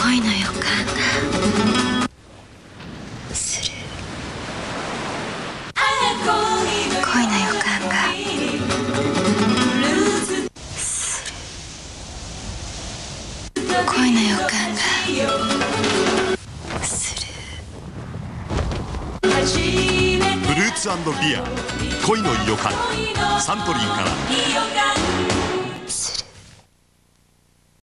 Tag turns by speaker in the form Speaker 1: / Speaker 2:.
Speaker 1: 恋の予感がする。恋の予感がする。恋の予感がする。
Speaker 2: フルーツ&ビア恋の予感サントリーから。